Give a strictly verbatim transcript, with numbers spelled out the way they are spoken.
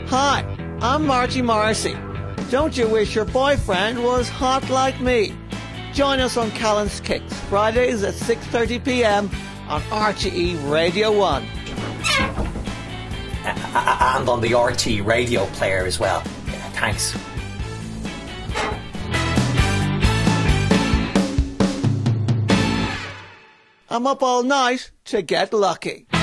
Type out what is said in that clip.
Hi, I'm Marty Morrissey. Don't you wish your boyfriend was hot like me? Join us on Callan's Kicks, Fridays at six thirty p m on R T E Radio one. And on the R T radio player as well. Yeah, thanks. I'm up all night to get lucky.